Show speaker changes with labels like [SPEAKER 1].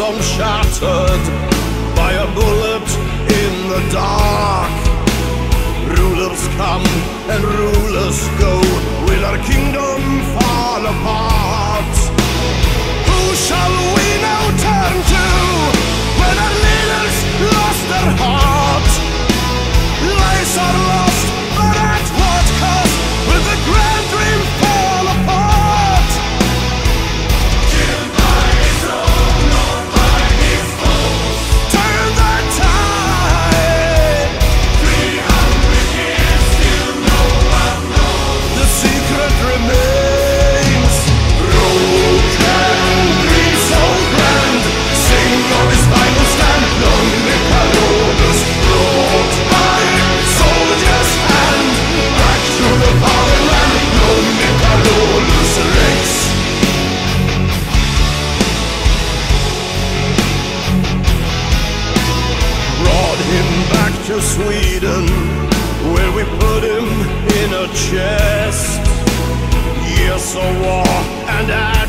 [SPEAKER 1] home shattered by a bullet in the dark. Rulers come and rulers go, will our kingdom fall apart? Who shall we now turn to when our leaders lost their heart? Lives are lost, but at what cost will the grand dream fall apart?
[SPEAKER 2] Killed by his own, not by his foes.
[SPEAKER 1] Turn the tide.
[SPEAKER 2] 300 years, still no one knows.
[SPEAKER 1] The secret remains. Broken dreams so grand, sing of his final stand. Long live Carolus, brought by soldier's hand, back to the fatherland. Long live Carolus Rex. Brought him back to Sweden, where we put him in a chest. Years of war and